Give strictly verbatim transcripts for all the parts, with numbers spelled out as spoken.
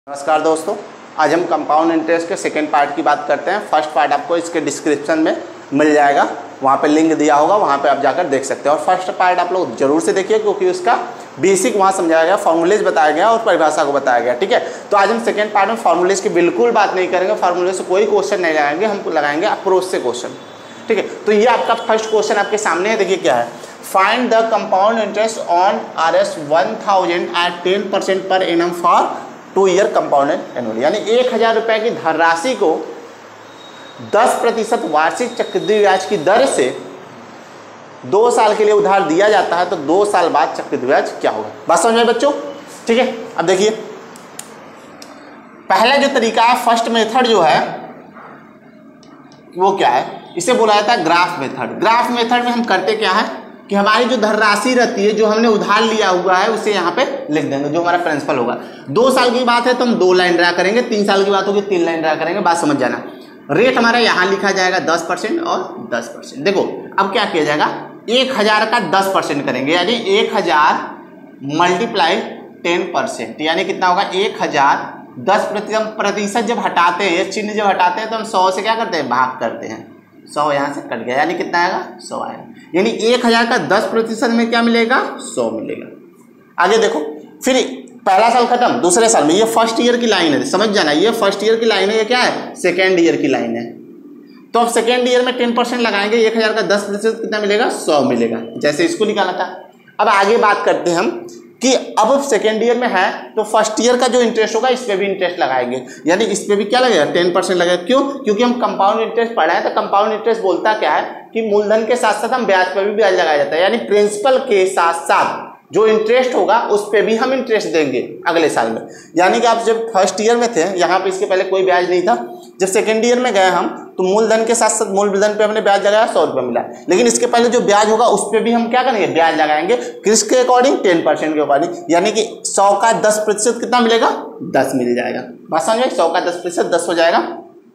नमस्कार दोस्तों, आज हम कंपाउंड इंटरेस्ट के सेकेंड पार्ट की बात करते हैं। फर्स्ट पार्ट आपको इसके डिस्क्रिप्शन में मिल जाएगा, वहाँ पे लिंक दिया होगा, वहाँ पे आप जाकर देख सकते हैं। और फर्स्ट पार्ट आप लोग जरूर से देखिए क्योंकि उसका बेसिक वहाँ समझाया गया, फॉर्मूलेज बताया गया और परिभाषा को बताया गया। ठीक है, तो आज हम सेकेंड पार्ट में फॉर्मूलेज की बिल्कुल बात नहीं करेंगे, फॉर्मूले से कोई क्वेश्चन नहीं लगाएंगे, हम लगाएंगे अप्रोच से क्वेश्चन। ठीक है, तो ये आपका फर्स्ट क्वेश्चन आपके सामने है। देखिए क्या है, find the compound interest on R S one thousand at ten percent per annum for two year compounded annual, यानी एक हजार रुपए की धनराशि को दस प्रतिशत वार्षिक चक्रवृद्धि ब्याज की दर से दो साल के लिए उधार दिया जाता है, तो दो साल बाद चक्रवृद्धि ब्याज क्या होगा। बात समझ में बच्चों? ठीक है, अब देखिए पहला जो तरीका है, फर्स्ट मेथड जो है वो क्या है, इसे बोला जाता है ग्राफ मेथड। ग्राफ मेथड में हम करते क्या है कि हमारी जो धनराशि रहती है, जो हमने उधार लिया हुआ है, उसे यहाँ पे लिख देंगे, जो हमारा प्रिंसिपल होगा। दो साल की बात है तो हम दो लाइन ड्रा करेंगे, तीन साल की बात होगी तीन लाइन ड्रा करेंगे। बात समझ जाना। रेट हमारा यहाँ लिखा जाएगा दस परसेंट और दस परसेंट। देखो अब क्या किया जाएगा, एक हजार का दस परसेंट करेंगे, यानी एक हजार मल्टीप्लाई टेन परसेंट, यानी कितना होगा, एक हजार दस प्रतिशत प्रतिशत जब हटाते हैं, चिन्ह जब हटाते हैं तो हम सौ से क्या करते हैं, भाग करते हैं। सौ यहाँ से कट गया, यानी कितना आएगा, सौ आएगा। यानी एक हजार का दस प्रतिशत में क्या मिलेगा, सौ मिलेगा। आगे देखो, फिर पहला साल खत्म, दूसरे साल में, ये फर्स्ट ईयर की लाइन है, समझ जाना, ये फर्स्ट ईयर की लाइन है, ये क्या है, सेकेंड ईयर की लाइन है। तो अब सेकेंड ईयर में टेन परसेंट लगाएंगे, एक हजार का दस प्रतिशत कितना मिलेगा, सौ मिलेगा, जैसे इसको निकाला था। अब आगे बात करते हैं हम कि अब सेकेंड ईयर में है तो फर्स्ट ईयर का जो इंटरेस्ट होगा इस पे भी इंटरेस्ट लगाएंगे, यानी इस पे भी क्या लगेगा, टेन परसेंट लगेगा। क्यों? क्योंकि हम कंपाउंड इंटरेस्ट पढ़ा है, तो कंपाउंड इंटरेस्ट बोलता क्या है कि मूलधन के साथ साथ हम ब्याज पर भी ब्याज लगाया जाता है, यानी प्रिंसिपल के साथ साथ जो इंटरेस्ट होगा उस पे भी हम इंटरेस्ट देंगे अगले साल में। यानी कि आप जब फर्स्ट ईयर में थे, यहाँ पे इसके पहले कोई ब्याज नहीं था, जब सेकेंड ईयर में गए हम तो मूलधन के साथ साथ मूलधन पे हमने ब्याज लगाया, सौ रुपये मिला, लेकिन इसके पहले जो ब्याज होगा उस पर भी हम क्या करेंगे, ब्याज लगाएंगे, किसके अकॉर्डिंग, टेन परसेंट के अकॉर्डिंग, यानी कि सौ का दस प्रतिशत कितना मिलेगा, दस मिल जाएगा। बात समझ में? सौ का दस प्रतिशत दस हो जाएगा,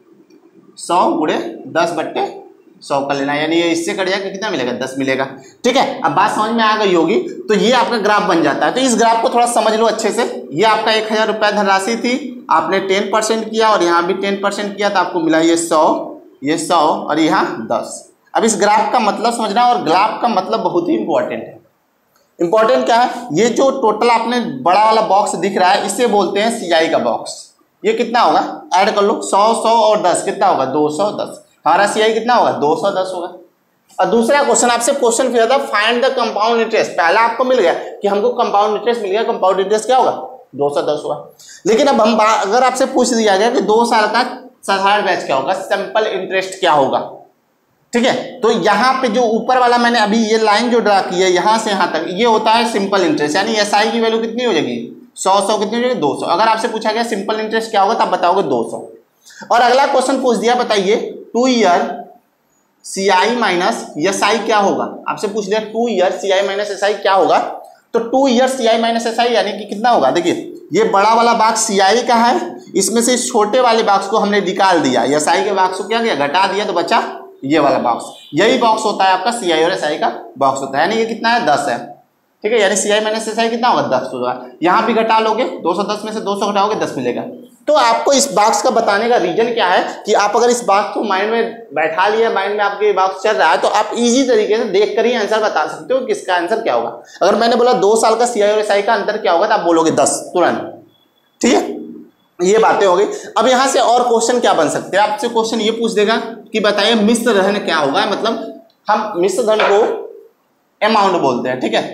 सौ गुणे दस बट्टे सौ का लेना, यानी ये इससे कट जाएगा, कितना मिलेगा, दस मिलेगा। ठीक है, अब बात समझ में आ गई होगी। तो ये आपका ग्राफ बन जाता है। तो इस ग्राफ को थोड़ा समझ लो अच्छे से। ये आपका एक हजार रुपया धनराशि थी, आपने टेन परसेंट किया और यहाँ भी टेन परसेंट किया, तो आपको मिला ये सौ, ये सौ और यहाँ दस। अब इस ग्राफ का मतलब समझना, और ग्राफ का मतलब बहुत ही इंपॉर्टेंट है। इंपॉर्टेंट क्या है, ये जो टोटल आपने बड़ा वाला बॉक्स दिख रहा है, इसे बोलते हैं सीआई का बॉक्स। ये कितना होगा, ऐड कर लो, सौ सौ और दस कितना होगा, दो सौ दस। हमारा सीआई कितना होगा, दो सौ दस होगा। और दूसरा क्वेश्चन आपसे क्वेश्चन किया था, फाइंड द कंपाउंड इंटरेस्ट। पहला आपको मिल गया कि हमको कंपाउंड इंटरेस्ट मिल गया, कंपाउंड इंटरेस्ट क्या होगा, दो सौ दस होगा। लेकिन अब हम अगर आपसे पूछ दिया गया कि दो साल का साधारण ब्याज क्या होगा, सिंपल इंटरेस्ट क्या होगा, ठीक है, तो यहाँ पे जो ऊपर वाला मैंने अभी ये लाइन जो ड्रा की है, यहाँ से यहाँ तक, ये होता है सिंपल इंटरेस्ट, यानी एसआई की वैल्यू कितनी हो जाएगी, सौ सौ कितनी हो जाएगी, दो सौ। अगर आपसे पूछा गया सिंपल इंटरेस्ट क्या होगा, तब बताओगे दो सौ। और अगला क्वेश्चन पूछ दिया, बताइए two year C I minus S I क्या होगा। आपसे पूछ लिया two year C I minus S I क्या होगा, तो two year C I minus S I यानी कि कितना होगा। देखिए ये बड़ा वाला बॉक्स सी आई का है, इसमें से इस छोटे वाले बॉक्स को हमने निकाल दिया, एस आई के बॉक्स को क्या किया, घटा दिया, तो बचा ये वाला बॉक्स। यही बॉक्स होता है आपका सी आई और एस आई का बॉक्स होता है, यानी ये कितना है, दस है। ठीक है, यानी सी आई माइनस एस आई कितना होगा, दस होगा। यहाँ भी घटा लोगे, दो सौ दस में से दो सौ घटाओगे, दस मिलेगा। तो आपको इस बॉक्स का बताने का रीजन क्या है कि आप अगर इस बॉक्स को माइंड में बैठा लिया, माइंड में आपके बॉक्स चल रहा है, तो आप इजी तरीके से देख कर ही आंसर बता सकते हो किसका आंसर क्या होगा। अगर मैंने बोला दो साल का सीआई और एसआई का अंतर क्या होगा, तो आप बोलोगे दस तुरंत। ठीक है, ये बातें हो गई। अब यहाँ से और क्वेश्चन क्या बन सकते हैं, आपसे क्वेश्चन ये पूछ देगा कि बताइए मिश्र धन क्या होगा। मतलब हम मिश्र धन को अमाउंट बोलते हैं। ठीक है,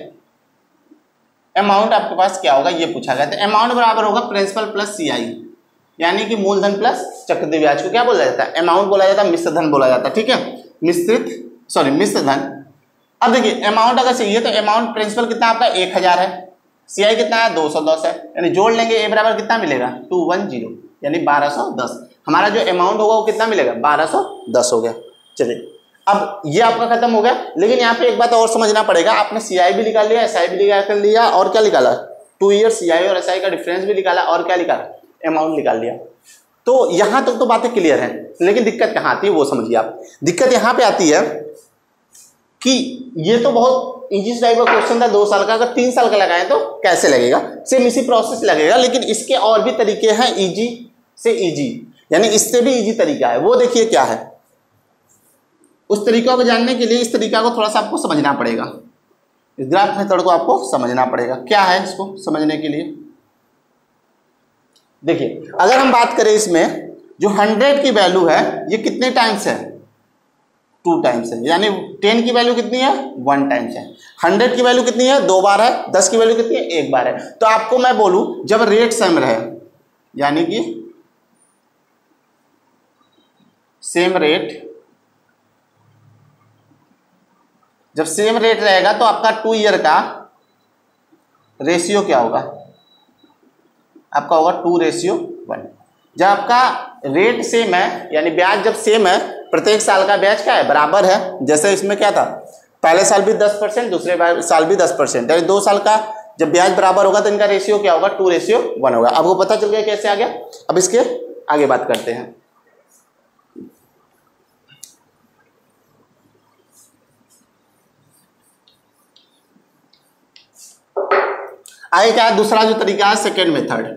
अमाउंट आपके पास क्या होगा, ये पूछा गया था। अमाउंट बराबर होगा प्रिंसिपल प्लस सीआई, यानी कि मूलधन प्लस चक्रवृद्धि ब्याज को क्या बोला जाता है, अमाउंट बोला जाता है, मिश्र धन बोला जाता है। ठीक है, मिश्रित सॉरी मिश्र धन। अब देखिए अमाउंट अगर चाहिए तो अमाउंट प्रिंसिपल कितना आपका एक हजार है, सीआई कितना है, दो सौ दस है, यानी जोड़ लेंगे ए बराबर कितना मिलेगा, टू वन जीरो, यानी बारह सौ दस। हमारा जो अमाउंट होगा वो कितना मिलेगा, बारह सौ दस हो गया। चलिए अब ये आपका खत्म हो गया। लेकिन यहाँ पे एक बात और समझना पड़ेगा, आपने सीआई भी निकाल लिया, एसआई भी निकाल लिया, और क्या निकाला, टू ईयर सीआई और एसआई का डिफरेंस भी निकाला, और क्या निकाला, अमाउंट निकाल लिया। तो यहां तक तो, तो बातें क्लियर है, लेकिन दिक्कत कहां आती है वो समझिए आप। दिक्कत यहां पे आती है कि ये तो बहुत इजी टाइप का क्वेश्चन था दो साल का, अगर तीन साल का लगाएं तो कैसे लगेगा, सेम इसी प्रोसेस लगेगा, लेकिन इसके और भी तरीके हैं इजी से इजी, यानी इससे भी इजी तरीका है। वो देखिए क्या है, उस तरीका को जानने के लिए इस तरीका को थोड़ा सा आपको समझना पड़ेगा, इस ग्राफ मेथड को आपको समझना पड़ेगा। क्या है इसको समझने के लिए, देखिए अगर हम बात करें इसमें जो हंड्रेड की वैल्यू है ये कितने टाइम्स है, टू टाइम्स है, यानी टेन की वैल्यू कितनी है, वन टाइम्स है। हंड्रेड की वैल्यू कितनी है, दो बार है। दस की वैल्यू कितनी है, एक बार है। तो आपको मैं बोलूं जब रेट सेम रहे, यानी कि सेम रेट, जब सेम रेट रहेगा तो आपका टू ईयर का रेशियो क्या होगा, आपका होगा टू रेशियो वन। जब आपका रेट सेम है, यानी ब्याज जब सेम है, प्रत्येक साल का ब्याज क्या है, बराबर है। जैसे इसमें क्या था, पहले साल भी दस परसेंट, दूसरे साल भी दस परसेंट, यानी दो साल का जब ब्याज बराबर होगा तो इनका रेशियो क्या होगा, टू रेशियो वन होगा। आपको पता चल गया कैसे आ गया। अब इसके आगे बात करते हैं। आगे क्या है, दूसरा जो तरीका है सेकेंड मेथड।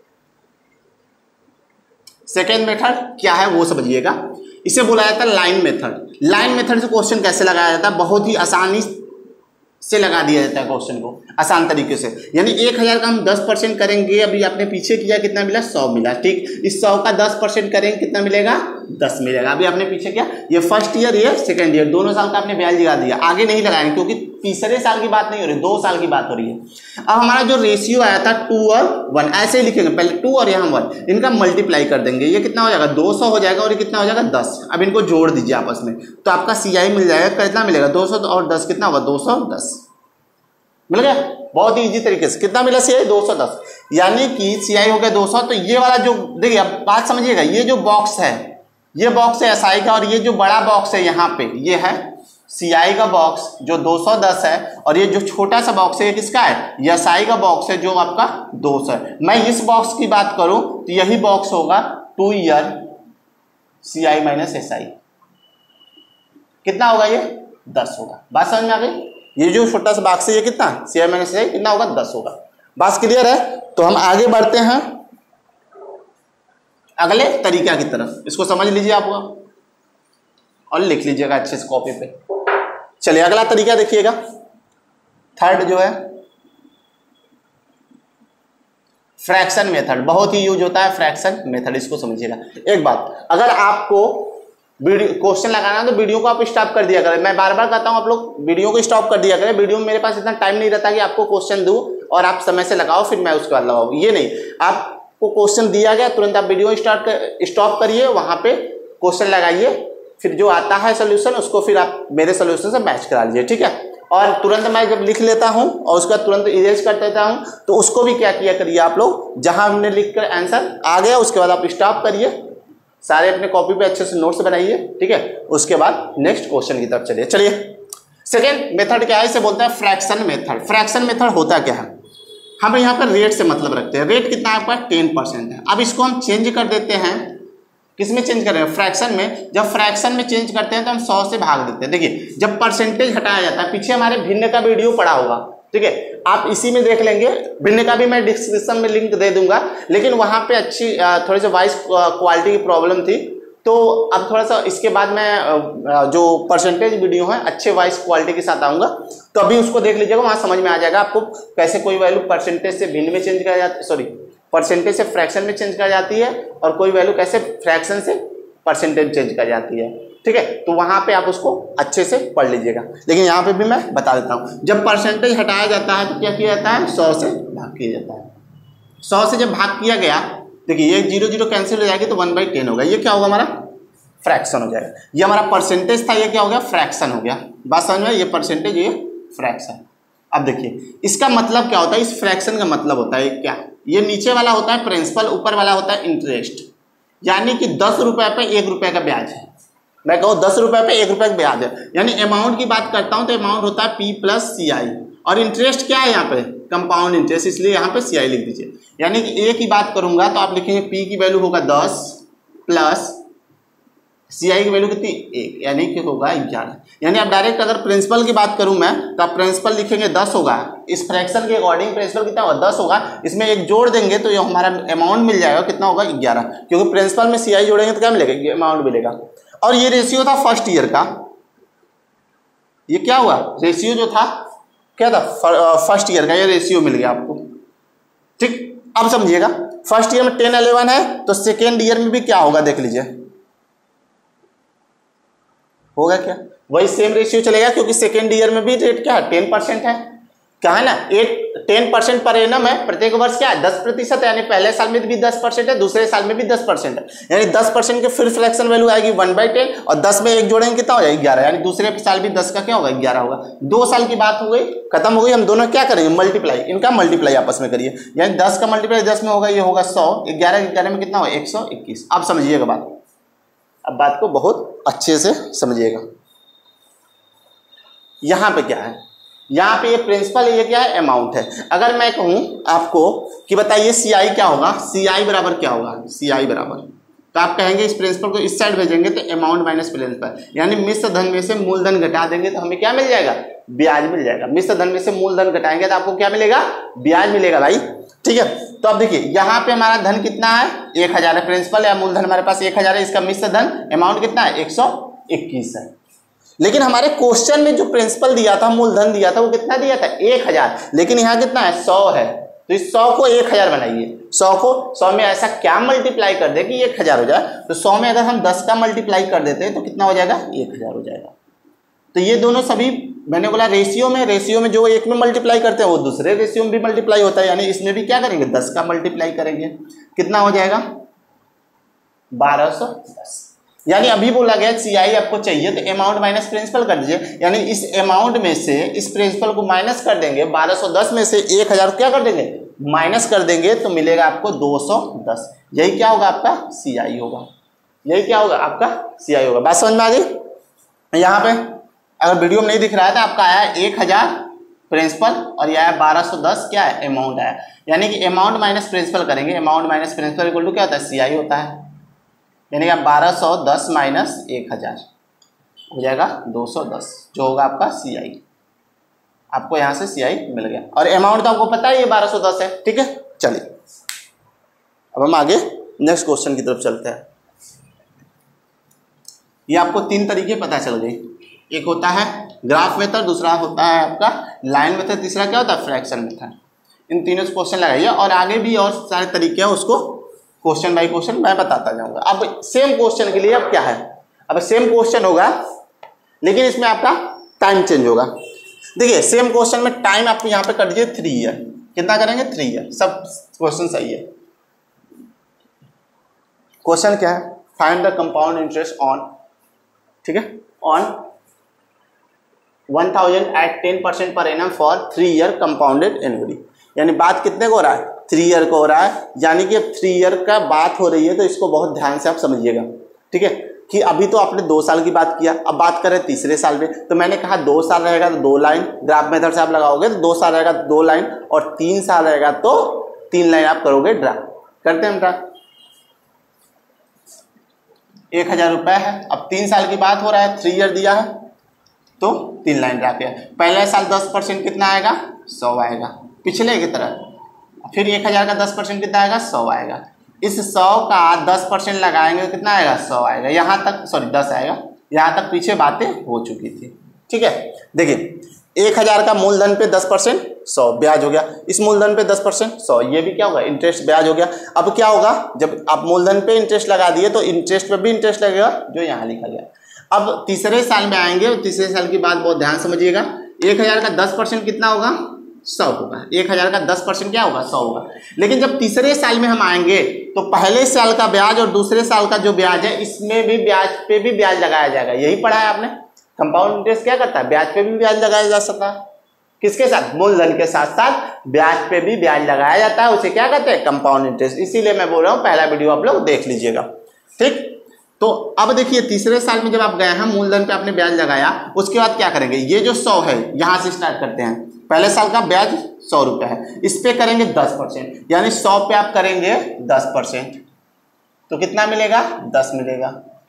सेकेंड मेथड क्या है वो समझिएगा, इसे बोला जाता है लाइन मेथड। लाइन मेथड से क्वेश्चन कैसे लगाया जाता है, बहुत ही आसानी से लगा दिया जाता है क्वेश्चन को, आसान तरीके से। यानी एक हजार का हम दस परसेंट करेंगे, अभी आपने पीछे किया कितना मिला, सौ मिला, ठीक। इस सौ का दस परसेंट करेंगे कितना मिलेगा, दस मिलेगा। अभी आपने पीछे किया, ये फर्स्ट ईयर ये सेकंड ईयर, दोनों साल का आपने ब्याज लगा दिया, आगे नहीं लगाएंगे क्योंकि तीसरे साल की बात नहीं हो रही, दो साल की बात हो रही है। अब हमारा जो रेशियो आया था टू और वन, ऐसे ही लिखेंगे, पहले टू और यहाँ वन, इनका मल्टीप्लाई कर देंगे, ये कितना हो जाएगा, दो सौ हो जाएगा, और ये कितना हो जाएगा, दस। अब इनको जोड़ दीजिए आपस में, तो आपका सी आई मिल जाएगा, कितना मिलेगा, दो सौ और दस कितना होगा, दो सौ दस मिल गया। बहुत ही इजी तरीके से कितना मिला, सी आई दो सौ दस, यानी कि सी आई हो गया दो सौ। तो ये वाला जो देखिए, अब बात समझिएगा, ये जो बॉक्स है, ये बॉक्स है एस आई का, और ये जो बड़ा बॉक्स है यहाँ पे, ये है सी आई का बॉक्स जो दो सौ दस है, और ये जो छोटा सा बॉक्स है ये किसका है, ये एस आई का बॉक्स है जो आपका दो सौ है। मैं इस बॉक्स की बात करूं तो यही बॉक्स होगा two year C I minus S I, कितना होगा, ये दस होगा। बात समझ में आ गई। ये जो छोटा सा बॉक्स है ये कितना, सी आई माइनस एस आई कितना होगा, दस होगा। बात क्लियर है। तो हम आगे बढ़ते हैं अगले तरीका की तरफ, इसको समझ लीजिए आप और लिख लीजिएगा अच्छे से कॉपी पे। चलिए अगला तरीका देखिएगा, थर्ड जो है फ्रैक्शन मेथड, बहुत ही यूज होता है फ्रैक्शन मेथड, इसको समझिएगा। एक बात, अगर आपको वीडियो क्वेश्चन लगाना है तो वीडियो को आप स्टॉप कर दिया करें। मैं बार बार कहता हूं आप लोग वीडियो को स्टॉप कर दिया करें। वीडियो में मेरे पास इतना टाइम नहीं रहता कि आपको क्वेश्चन दूं और आप समय से लगाओ फिर मैं उसके बाद लगाऊं, ये नहीं। आपको क्वेश्चन दिया गया, तुरंत आप वीडियो स्टार्ट कर स्टॉप करिए, वहां पे क्वेश्चन लगाइए, फिर जो आता है सोल्यूशन उसको फिर आप मेरे सोल्यूशन से मैच करा लीजिए, ठीक है। और तुरंत मैं जब लिख लेता हूं और उसका तुरंत इरेज कर देता हूं, तो उसको भी क्या किया करिए आप लोग, जहां हमने लिख कर आंसर आ गया उसके बाद आप स्टॉप करिए, सारे अपने कॉपी पे अच्छे से नोट्स बनाइए, ठीक है। उसके बाद नेक्स्ट क्वेश्चन की तरफ चलिए। चलिए सेकेंड मेथड क्या है, इसे बोलते हैं फ्रैक्शन मेथड। फ्रैक्शन मेथड होता क्या है, हम यहाँ पर रेट से मतलब रखते हैं। रेट कितना है आपका, टेन परसेंट है। अब इसको हम चेंज कर देते हैं, किस में चेंज कर रहे हैं, फ्रैक्शन में। जब फ्रैक्शन में चेंज करते हैं तो हम सौ से भाग देते हैं। देखिए जब परसेंटेज हटाया जाता है, पीछे हमारे भिन्न का वीडियो पड़ा होगा, ठीक है, आप इसी में देख लेंगे। भिन्न का भी मैं डिस्क्रिप्शन में लिंक दे दूंगा, लेकिन वहां पे अच्छी थोड़ी सी वॉइस क्वालिटी की प्रॉब्लम थी, तो अब थोड़ा सा इसके बाद मैं जो परसेंटेज वीडियो है अच्छे वॉइस क्वालिटी के साथ आऊंगा, तो अभी उसको देख लीजिएगा, वहां समझ में आ जाएगा आपको कैसे कोई वैल्यू परसेंटेज से भिन्न में चेंज कर जाती है, सॉरी परसेंटेज से फ्रैक्शन में चेंज कर जाती है, और कोई वैल्यू कैसे फ्रैक्शन से परसेंटेज चेंज कर जाती है, ठीक है। तो वहां पे आप उसको अच्छे से पढ़ लीजिएगा। लेकिन यहाँ पे भी मैं बता देता हूँ, जब परसेंटेज हटाया जाता है तो क्या किया जाता है, सौ से भाग किया जाता है। सौ से जब भाग किया गया, देखिए ये जीरो जीरो कैंसिल हो जाएगी तो वन बाई टेन होगा, ये क्या होगा हमारा फ्रैक्शन हो जाएगा। ये हमारा परसेंटेज था, ये क्या हो गया, फ्रैक्शन हो गया। बात समझ में, ये परसेंटेज ये फ्रैक्शन। अब देखिए इसका मतलब क्या होता है, इस फ्रैक्शन का मतलब होता है क्या, ये नीचे वाला होता है प्रिंसिपल, ऊपर वाला होता है इंटरेस्ट। यानी कि दस रुपए पे एक रुपए का ब्याज है, मैं कहूँ दस रुपए पे एक रुपए का ब्याज है, यानी अमाउंट की बात करता हूँ तो अमाउंट होता है पी प्लस सी आई, और इंटरेस्ट क्या है यहाँ पे, कंपाउंड इंटरेस्ट, इसलिए यहाँ पे सी आई लिख दीजिए। यानी कि ए की बात करूंगा तो आप लिखेंगे पी की वैल्यू होगा दस प्लस सी आई की वैल्यू कितनी एक, यानी कि होगा ग्यारह। यानी अब डायरेक्ट अगर प्रिंसिपल की बात करूं मैं तो आप प्रिंसिपल लिखेंगे दस होगा, इस फ्रैक्शन के अकॉर्डिंग प्रिंसिपल कितना होगा दस होगा, इसमें एक जोड़ देंगे तो ये हमारा अमाउंट मिल जाएगा कितना होगा ग्यारह, क्योंकि प्रिंसिपल में सी आई जोड़ेंगे तो क्या मिलेगा अमाउंट मिलेगा। और ये रेशियो था फर्स्ट ईयर का, ये क्या हुआ रेशियो जो था क्या था फर्स्ट ईयर का, ये रेशियो मिल गया आपको। ठीक, अब समझिएगा फर्स्ट ईयर में टेन इलेवन है तो सेकेंड ईयर में भी क्या होगा देख लीजिए, होगा क्या वही सेम रेशियो चलेगा, क्योंकि सेकेंड ईयर में भी रेट क्या है टेन परसेंट है, क्या है ना at ten percent per annum है, प्रत्येक वर्ष क्या है दस प्रतिशत है, यानी पहले साल में भी दस परसेंट है, दूसरे साल में भी दस परसेंट है, यानी दस परसेंट के फिर फ्रैक्शन वैल्यू आएगी वन बाई टेन और दस में एक जोड़ेंगे कितना हो जाएगा ग्यारह, यानी दूसरे साल भी दस का क्या होगा ग्यारह होगा। दो साल की बात हो गई खत्म हो गई, हम दोनों क्या करेंगे मल्टीप्लाई, इनका मल्टीप्लाई आपस में करिए, यानी दस का मल्टीप्लाई दस में होगा ये होगा सौ, ग्यारह ग्यारह में कितना होगा एक सौ इक्कीस। अब समझिएगा बात, अब बात को बहुत अच्छे से समझिएगा। यहां पे क्या है, यहाँ पे ये प्रिंसिपल ये क्या है अमाउंट है। अगर मैं कहूँ आपको कि बताइए सी आई क्या होगा, सी आई बराबर क्या होगा, सी आई बराबर, तो आप कहेंगे इस प्रिंसिपल को इस साइड भेजेंगे तो अमाउंट माइनस प्रिंसिपल, यानी मिश्र धन में से मूलधन घटा देंगे तो हमें क्या मिल जाएगा ब्याज मिल जाएगा। मिश्र धन में से मूलधन घटाएंगे तो आपको क्या मिलेगा ब्याज मिलेगा भाई। ठीक है, तो अब देखिए यहाँ पे हमारा धन कितना है एक हजार है, प्रिंसिपल या मूलधन हमारे पास एक हजार है, इसका मिश्र धन अमाउंट कितना है एक सौ इक्कीस है। लेकिन हमारे क्वेश्चन में जो प्रिंसिपल दिया था मूलधन दिया था वो कितना दिया था एक हजार, लेकिन यहाँ कितना है सौ है, तो इस सौ को एक हजार बनाइए, सौ को सौ में ऐसा क्या मल्टीप्लाई कर दे कि एक हजार हो जाए, तो सौ में अगर हम दस का मल्टीप्लाई कर देते हैं तो कितना हो जाएगा एक हजार हो जाएगा। तो ये दोनों सभी मैंने बोला रेशियो में, रेशियो में जो एक में मल्टीप्लाई करते हैं वो दूसरे रेशियो में भी मल्टीप्लाई होता है, यानी इसमें भी क्या करेंगे दस का मल्टीप्लाई करेंगे, कितना हो जाएगा बारह सौ दस। यानी अभी बोला गया सी आई आपको चाहिए तो अमाउंट माइनस प्रिंसिपल कर दीजिए, यानी इस अमाउंट में से इस प्रिंसिपल को माइनस कर देंगे, बारह सौ दस में से एक हजार क्या कर देंगे माइनस कर देंगे तो मिलेगा आपको दो सौ दस। यही क्या होगा आपका सी आई होगा, यही क्या होगा आपका सी आई होगा। बात समझ में आ गई। यहाँ पे अगर वीडियो में नहीं दिख रहा है तो आपका आया एक हजार प्रिंसिपल और यह आया बारह सौ दस क्या है अमाउंट आया, यानी कि अमाउंट माइनस प्रिंसिपल करेंगे, amount minus principal equal to क्या होता है सी आई होता है, यानी कि बारह सौ दस माइनस एक हजार हो जाएगा दो सौ दस, जो होगा आपका सी आई। आपको यहाँ से सी आई मिल गया और अमाउंट तो आपको पता है ये बारह सौ दस है। ठीक है, चलिए अब हम आगे नेक्स्ट क्वेश्चन की तरफ चलते हैं। ये आपको तीन तरीके पता चल गए, एक होता है ग्राफ मेथड, दूसरा होता है आपका लाइन मेथड, तीसरा क्या होता है फ्रैक्शन मेथड। इन तीनों से क्वेश्चन लगाइए और आगे भी और सारे तरीके हैं उसको क्वेश्चन बाय क्वेश्चन मैं बताता जाऊंगा। अब सेम क्वेश्चन के लिए अब क्या है, अब सेम क्वेश्चन होगा लेकिन इसमें आपका टाइम चेंज होगा। देखिए सेम क्वेश्चन में टाइम आप यहाँ पे कर दीजिए थ्री ईयर, कितना करेंगे थ्री ईयर, सब क्वेश्चन सही है। क्वेश्चन क्या है, find the compound interest on, ठीक है, on one thousand at ten percent per annum for three year compounded annually, यानी बात कितने को हो रहा है थ्री ईयर को हो रहा है, यानी कि अब थ्री ईयर का बात हो रही है तो इसको बहुत ध्यान से आप समझिएगा। ठीक है, कि अभी तो आपने दो साल की बात किया, अब बात करें तीसरे साल में, तो मैंने कहा दो साल रहेगा तो दो लाइन, ग्राफ मेथड से आप लगाओगे तो दो साल रहेगा तो दो लाइन, और तीन साल रहेगा तो तीन लाइन आप करोगे ड्रा। करते हैं ड्रा। एक हजार रुपए है, अब तीन साल की बात हो रहा है, थ्री ईयर दिया है तो तीन लाइन ड्रा किया। पहले साल दस परसेंट कितना आएगा सौ आएगा पिछले की तरह, फिर एक हजार का दस परसेंट कितना आएगा सौ आएगा, इस सौ का दस परसेंट लगाएंगे तो कितना आएगा सौ आएगा, यहाँ तक सॉरी दस आएगा, यहाँ तक पीछे बातें हो चुकी थी। ठीक है, देखिए एक हजार का मूलधन पे दस परसेंट सौ ब्याज हो गया, इस मूलधन पे दस परसेंट सौ, ये भी क्या होगा इंटरेस्ट ब्याज हो गया। अब क्या होगा जब आप मूलधन पे इंटरेस्ट लगा दिए तो इंटरेस्ट पे भी इंटरेस्ट लगेगा जो यहाँ लिखा गया। अब तीसरे साल में आएंगे, तीसरे साल की बात बहुत ध्यान समझिएगा, एक हजार का दस परसेंट कितना होगा सौ होगा, एक हजार का दस परसेंट क्या होगा सौ होगा। लेकिन जब तीसरे साल में हम आएंगे तो पहले साल का ब्याज और दूसरे साल का जो ब्याज है इसमें भी ब्याज पे भी ब्याज लगाया जाएगा। यही पढ़ा है आपने, कंपाउंड इंटरेस्ट क्या करता है ब्याज पे भी ब्याज लगाया जा सकता है, किसके साथ मूलधन के साथ साथ ब्याज पे भी ब्याज लगाया जाता है, उसे क्या कहते हैं कंपाउंड इंटरेस्ट। इसीलिए मैं बोल रहा हूँ पहला वीडियो आप लोग देख लीजिएगा। ठीक, तो अब देखिए तीसरे साल में जब आप गए हैं मूलधन पे आपने ब्याज लगाया, उसके बाद क्या करेंगे, ये जो सौ है यहाँ से स्टार्ट करते हैं, पहले साल का ब्याज सौ रुपये है, इस पे करेंगे दस परसेंट, यानी सौ पे आप करेंगे दस परसेंट तो कितना मिलेगा दस मिलेगा।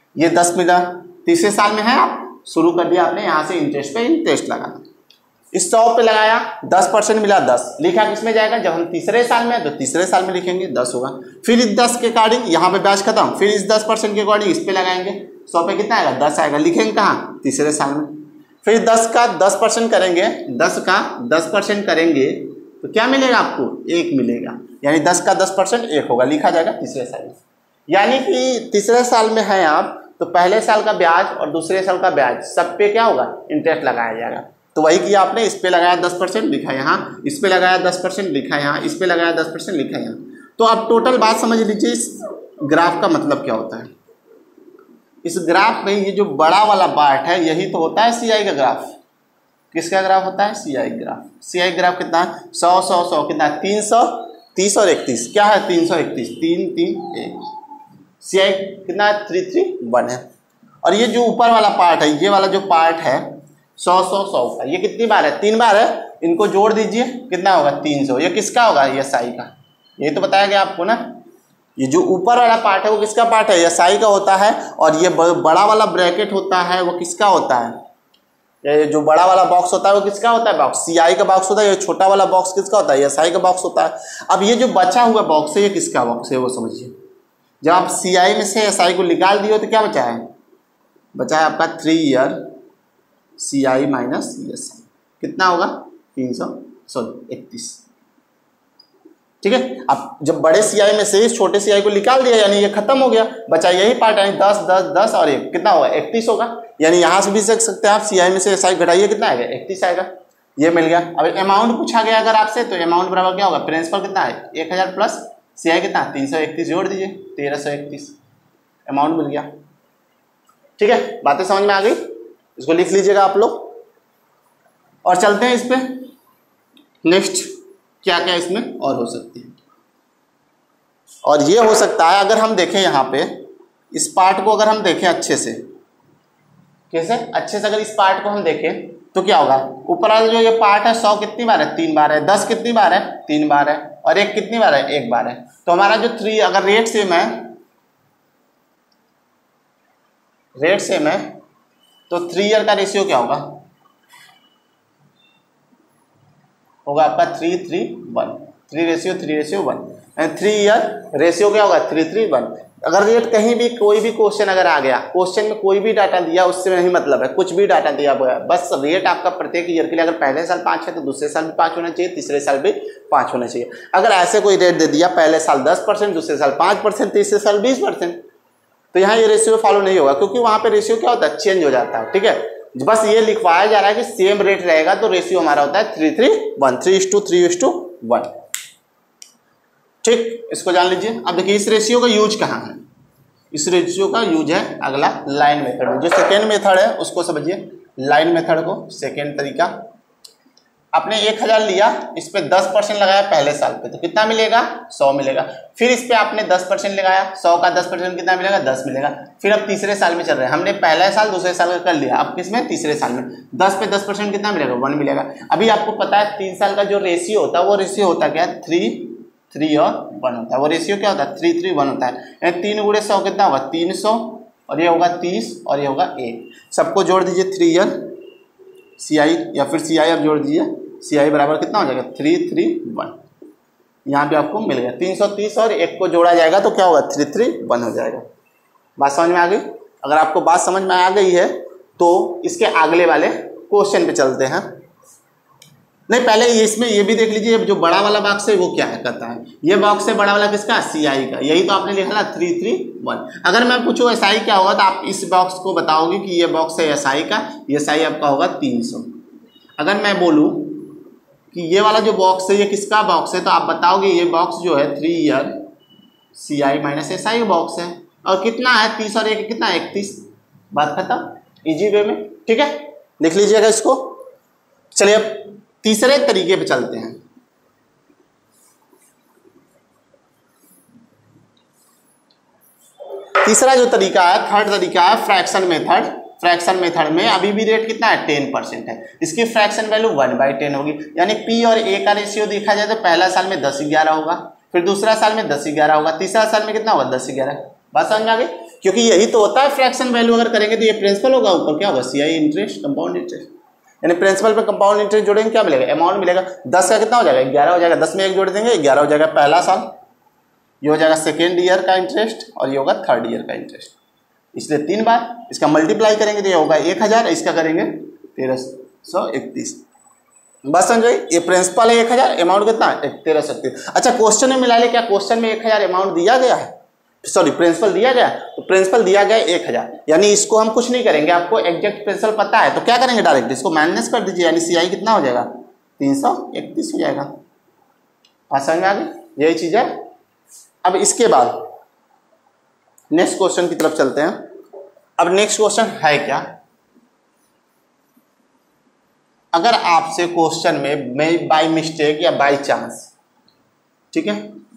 ये दस मिला, तीसरे साल में है, आप शुरू कर दिया आपने यहाँ से इंटरेस्ट पे इंटरेस्ट लगाना। इस सौ पे लगाया, दस परसेंट मिला, दस लिखा किसमें जाएगा, जब हम तीसरे साल में है तो तीसरे साल में लिखेंगे दस होगा। फिर इस दस के अकॉर्डिंग यहाँ पे ब्याज खत्म, फिर इस दस परसेंट के अकॉर्डिंग इस पे लगाएंगे, सौ पे कितना आएगा, दस आएगा, लिखेंगे कहाँ, तीसरे साल में। फिर दस का दस परसेंट करेंगे, दस का दस परसेंट करेंगे तो क्या मिलेगा आपको, एक मिलेगा, यानी दस का दस परसेंट एक होगा, लिखा जाएगा तीसरे साल में। यानी कि तीसरे साल में है आप तो पहले साल का ब्याज और दूसरे साल का ब्याज सब पे क्या होगा, इंटरेस्ट लगाया जाएगा। तो वही किया आपने, इस पे लगाया दस परसेंट लिखा यहाँ, इस पे लगाया दस परसेंट लिखा यहाँ, इस पे लगाया दस परसेंट लिखा यहाँ। तो अब टोटल बात समझ लीजिए इस ग्राफ का मतलब क्या होता है। इस ग्राफ में ये जो बड़ा वाला पार्ट है यही तो होता है सी आई का ग्राफ। किसका ग्राफ होता है, सी I graph. C I graph कितना है, सौ सौ सौ कितना है, तीन सौ तीस और इकतीस, क्या है तीन सौ इकतीस, तीन तीन एक, सी आई कितना है, थ्री थ्री वन है। और ये जो ऊपर वाला पार्ट है, ये वाला जो पार्ट है सौ सौ सौ का, ये कितनी बार है, तीन बार है, इनको जोड़ दीजिए कितना होगा, तीन सौ। ये किसका होगा, ये साई का, ये तो बताया गया आपको ना। ये जो ऊपर वाला पार्ट है वो किसका पार्ट है, ये साई का होता है, और ये बड़ा वाला ब्रैकेट होता है वो किसका होता है, ये जो बड़ा वाला बॉक्स होता है वो किसका होता है, बॉक्स सी आई का बॉक्स होता है। ये छोटा वाला बॉक्स किसका होता है, ये साई का बॉक्स होता है। अब ये जो बचा हुआ बॉक्स है ये किसका बॉक्स है वो समझिए। जब आप सी आई में से एस आई को निकाल दिए तो क्या बचा है, बचा है आपका three year C I minus S I, कितना होगा, तीन सौ सॉरी इकतीस, ठीक है। अब जब बड़े सी आई में से इस छोटे सी आई को निकाल दिया यानी ये खत्म हो गया, बचा यही पार्ट है, दस दस दस और एक कितना होगा, इकतीस होगा। यानी यहाँ से भी देख सकते हैं आप, सी आई में से एस आई घटाइए कितना आएगा, इकतीस आएगा, ये मिल गया। अब अमाउंट पूछा गया अगर आपसे तो अमाउंट बराबर क्या होगा, प्रिंसिपल कितना है एक हज़ार प्लस सी आई कितना, तीन सौ इकतीस, जोड़ दीजिए तेरह सौ इकतीस, अमाउंट मिल गया। ठीक है, बातें समझ में आ गई, इसको लिख लीजिएगा आप लोग। और चलते हैं इस पे, नेक्स्ट क्या क्या इसमें और हो सकती है। और ये हो सकता है अगर हम देखें यहाँ पे इस पार्ट को, अगर हम देखें अच्छे से, कैसे अच्छे से अगर इस पार्ट को हम देखें तो क्या होगा, ऊपर वाला जो ये पार्ट है सौ कितनी बार है, तीन बार है, दस कितनी बार है, तीन बार है, और एक कितनी बार है, एक बार है। तो हमारा जो थ्री, अगर रेट सेम है, रेट सेम है तो थ्री ईयर का रेशियो क्या होगा, होगा आपका three three one, three ratio three ratio one, three year ratio क्या होगा, थ्री थ्री वन। अगर रेट कहीं भी कोई भी क्वेश्चन अगर आ गया, क्वेश्चन में कोई भी डाटा दिया उससे नहीं मतलब है, कुछ भी डाटा दिया हुआ, बस रेट आपका प्रत्येक ईयर के लिए, अगर पहले साल पाँच है तो दूसरे साल भी पाँच होना चाहिए, तीसरे साल भी पाँच होना चाहिए। अगर ऐसे कोई रेट दे दिया, पहले साल दस परसेंट, दूसरे साल पाँच परसेंट, तीसरे साल बीस परसेंट, तो यहाँ ये रेशियो फॉलो नहीं होगा, क्योंकि वहाँ पे रेशियो क्या होता है, चेंज हो जाता है। ठीक है, बस ये लिखवाया जा रहा है कि सेम रेट रहेगा तो रेशियो हमारा होता है three three one, three is to three is to one. ठीक, इसको जान लीजिए। अब देखिए इस रेशियो का यूज कहाँ है, इस रेशियो का यूज है अगला लाइन मेथड में। जो सेकेंड मेथड है उसको समझिए, लाइन मेथड को, सेकेंड तरीका। आपने एक हज़ार लिया, इस पे दस परसेंट लगाया पहले साल पे तो कितना मिलेगा, सौ मिलेगा। फिर इस पे आपने दस परसेंट लगाया, सौ का दस परसेंट कितना मिलेगा, दस मिलेगा। फिर अब तीसरे साल में चल रहे हैं, हमने पहले साल दूसरे साल का कर लिया, अब किसमें, तीसरे साल में दस पे दस परसेंट कितना मिलेगा, वन मिलेगा। अभी आपको पता है तीन साल का जो रेशियो होता है वो रेशियो होता क्या है, थ्री थ्री और वन होता है। वो रेशियो क्या होता है, थ्री थ्री वन होता है। यानी तीन गुणे सौ कितना होगा, तीन सौ, और ये होगा तीस, और ये होगा एक। सबको जोड़ दीजिए, थ्री ईयर सी आई, या फिर सी आई आप जोड़ दीजिए, सी आई बराबर कितना हो जाएगा, थ्री थ्री वन। यहाँ पे आपको मिल गया तीन सौ तीस, और एक को जोड़ा जाएगा तो क्या होगा, थ्री थ्री वन हो जाएगा। बात समझ में आ गई। अगर आपको बात समझ में आ गई है तो इसके अगले वाले क्वेश्चन पे चलते हैं। नहीं, पहले इसमें ये भी देख लीजिए, जो बड़ा वाला बॉक्स है वो क्या है, कहता है ये बॉक्स है बड़ा वाला किसका, सी आई का। यही तो आपने लिखा ना, थ्री थ्री वन। अगर मैं पूछूँ एस आई क्या होगा तो आप इस बॉक्स को बताओगे कि ये बॉक्स है एस आई का, एस आई आपका होगा तीन सौ। अगर मैं बोलूँ कि ये वाला जो बॉक्स है ये किसका बॉक्स है, तो आप बताओगे ये बॉक्स जो है three year C I minus S I box है, और कितना है, तीस और एक कितना, इकतीस। बात खत्म, इजी वे में। ठीक है, लिख लीजिएगा इसको। चलिए अब तीसरे तरीके पे चलते हैं। तीसरा जो तरीका है, थर्ड तरीका है फ्रैक्शन मेथड। फ्रैक्शन मेथड में अभी भी रेट कितना है, टेन परसेंट है। इसकी fraction value one by ten होगी। यानी पी और ए का रेशियो देखा जाए तो पहला साल में दस ग्यारह होगा, फिर दूसरा साल में दस ग्यारह होगा, तीसरा साल में कितना होगा, दस ग्यारह। बात समझ में आ गई। क्योंकि यही तो होता है फ्रैक्शन वैल्यू अगर करेंगे तो ये प्रिंसिपल होगा, ऊपर क्या होगा C I interest compound interest, यानी प्रिंसिपल पे कंपाउंड इंटरेस्ट जोड़ेंगे क्या मिलेगा, अमाउंट मिलेगा। दस का कितना हो जाएगा, ग्यारह हो जाएगा, दस में एक जोड़ देंगे ग्यारह हो जाएगा पहला साल, ये हो जाएगा सेकेंड ईयर का इंटरेस्ट और ये होगा थर्ड ईयर का इंटरेस्ट, इसलिए तीन बार इसका मल्टीप्लाई करेंगे तो ये होगा एक हज़ार, इसका करेंगे तेरह सौ इकतीस। बस समझ गई, ये प्रिंसिपल है एक हज़ार, अमाउंट कितना है तेरह सौ इकतीस। अच्छा क्वेश्चन में मिला ले, क्या क्वेश्चन में एक हज़ार अमाउंट दिया गया है, सॉरी प्रिंसिपल दिया गया, तो प्रिंसिपल दिया गया एक हज़ार, यानी इसको हम कुछ नहीं करेंगे, आपको एग्जैक्ट प्रिंसिपल पता है तो क्या करेंगे डायरेक्ट इसको माइनस कर दीजिए, यानी सी आई कितना हो जाएगा तीन सौ इकतीस हो जाएगा। बात समझ में आ गई, यही चीज़ है। अब इसके बाद नेक्स्ट क्वेश्चन की तरफ चलते हैं। अब नेक्स्ट क्वेश्चन है क्या, अगर आपसे क्वेश्चन में बाय मिस्टेक या बाय चांस, ठीक है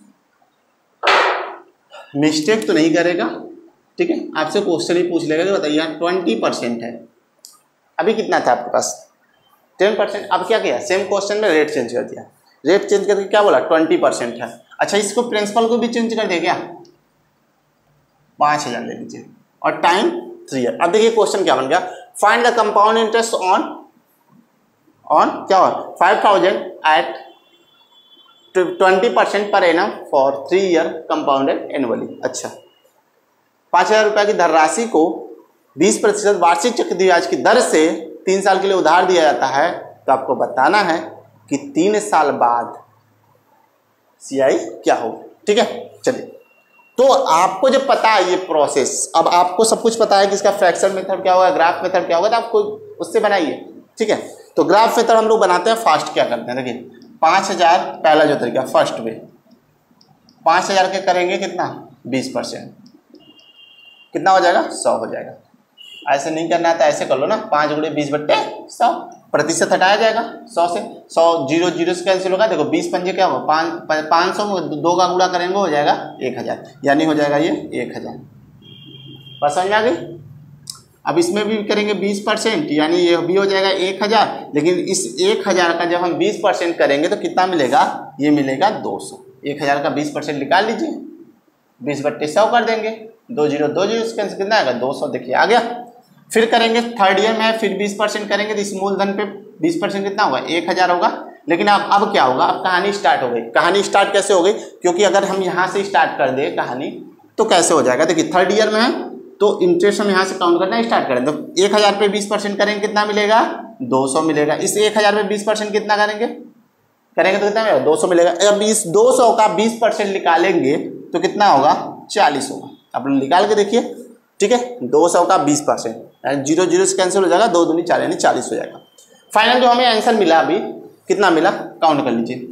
मिस्टेक तो नहीं करेगा, ठीक है आपसे क्वेश्चन ही पूछ लेगा कि बताइए ट्वेंटी परसेंट है, अभी कितना था आपके पास टेन परसेंट, अब क्या किया सेम क्वेश्चन में रेट चेंज कर दिया, रेट चेंज करके क्या बोला ट्वेंटी परसेंट है। अच्छा इसको प्रिंसिपल को भी चेंज कर दे क्या, पाँच हज़ार ले लीजिए और टाइम थ्री ईयर। अब देखिए क्वेश्चन क्या बन गया, find the compound interest on on क्या हुआ five thousand at twenty percent per annum for three year compounded annually. अच्छा पाँच हज़ार रुपये की धनराशि को बीस प्रतिशत वार्षिक चक्रवृद्धि ब्याज की दर से तीन साल के लिए उधार दिया जाता है, तो आपको बताना है कि तीन साल बाद सी आई क्या हो। ठीक है चलिए, तो आपको जब पता है ये प्रोसेस, अब आपको सब कुछ पता है कि इसका फ्रैक्शन मेथड क्या होगा, ग्राफ मेथड क्या होगा, तो आपको उससे बनाइए। ठीक है तो ग्राफ मेथड हम लोग बनाते हैं, फास्ट क्या करते हैं देखिए, पाँच हज़ार पहला जो तरीका फर्स्ट वे, पाँच हज़ार के करेंगे कितना बीस परसेंट, कितना हो जाएगा सौ हो जाएगा। ऐसे नहीं करना है तो ऐसे कर लो ना, पाँच गुणे बीस बट्टे सौ, प्रतिशत हटाया जाएगा सौ से, सौ जीरो जीरो से कैंसिल होगा, देखो बीस पंजे क्या होगा पाँच पाँच सौ दो का गुणा करेंगे हो जाएगा एक हज़ार, यानी हो जाएगा ये एक हज़ार। बस समझ में आ गई। अब इसमें भी करेंगे बीस परसेंट, यानी ये भी हो जाएगा एक हज़ार, लेकिन इस एक हज़ार का जब हम बीस परसेंट करेंगे तो कितना मिलेगा, ये मिलेगा दो सौ। एक हज़ार का बीस परसेंट निकाल लीजिए, बीस बट्टे सौ कर देंगे, दो जीरो दो जीरो से कितना आएगा दो सौ, देखिए आ गया। फिर करेंगे थर्ड ईयर में, फिर बीस परसेंट करेंगे तो इस मूलधन पे बीस परसेंट कितना होगा एक हज़ार होगा। लेकिन अब अब क्या होगा, अब कहानी स्टार्ट हो गई। कहानी स्टार्ट कैसे हो गई, क्योंकि अगर हम यहाँ से स्टार्ट कर दे कहानी तो कैसे हो जाएगा, देखिए थर्ड ईयर में है तो इंटरेस्ट हम यहाँ से काउंट करना स्टार्ट करें, तो एक हज़ार पे बीस परसेंट करेंगे कितना मिलेगा दो सौ मिलेगा। इस एक हज़ार पे बीस परसेंट कितना करेंगे करेंगे तो कितना मिलेगा दो सौ मिलेगा। अब इस दो सौ का बीस परसेंट निकालेंगे तो कितना होगा चालीस होगा। आप लोग निकाल के देखिए। ठीक है दो सौ का बीस परसेंट, जीरो जीरो से कैंसिल हो जाएगा, दो दूनी चार यानी चालीस हो जाएगा। फाइनल जो हमें आंसर मिला अभी कितना मिला काउंट कर लीजिए,